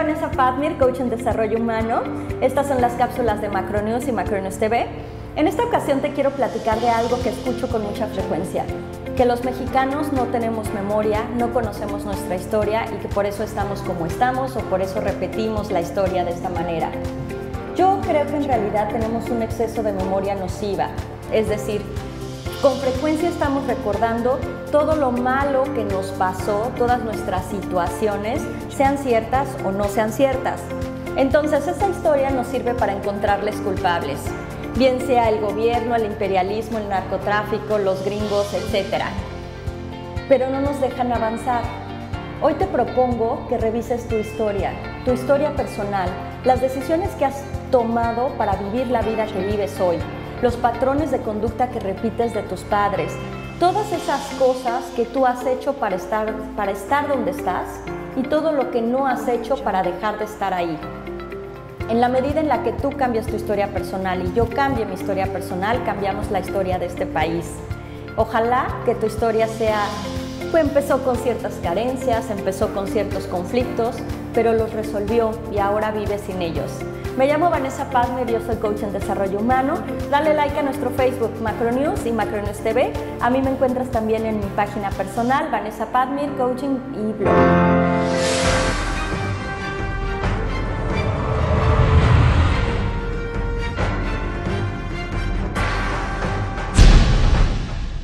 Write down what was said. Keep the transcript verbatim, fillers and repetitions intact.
Vanessa Padmir, coach en desarrollo humano. Estas son las cápsulas de Macronews y Macronews T V. En esta ocasión te quiero platicar de algo que escucho con mucha frecuencia, que los mexicanos no tenemos memoria, no conocemos nuestra historia y que por eso estamos como estamos o por eso repetimos la historia de esta manera. Yo creo que en realidad tenemos un exceso de memoria nociva, es decir, con frecuencia estamos recordando todo lo malo que nos pasó, todas nuestras situaciones, sean ciertas o no sean ciertas. Entonces esa historia nos sirve para encontrarles culpables, bien sea el gobierno, el imperialismo, el narcotráfico, los gringos, etcétera. Pero no nos dejan avanzar. Hoy te propongo que revises tu historia, tu historia personal, las decisiones que has tomado para vivir la vida que vives hoy, los patrones de conducta que repites de tus padres, todas esas cosas que tú has hecho para estar, para estar donde estás y todo lo que no has hecho para dejar de estar ahí. En la medida en la que tú cambias tu historia personal y yo cambie mi historia personal, cambiamos la historia de este país. Ojalá que tu historia sea, pues empezó con ciertas carencias, empezó con ciertos conflictos, pero los resolvió y ahora vive sin ellos. Me llamo Vanessa Padmir, yo soy coach en desarrollo humano. Dale like a nuestro Facebook Macronews y Macronews T V. A mí me encuentras también en mi página personal, Vanessa Padmir, Coaching y Blog.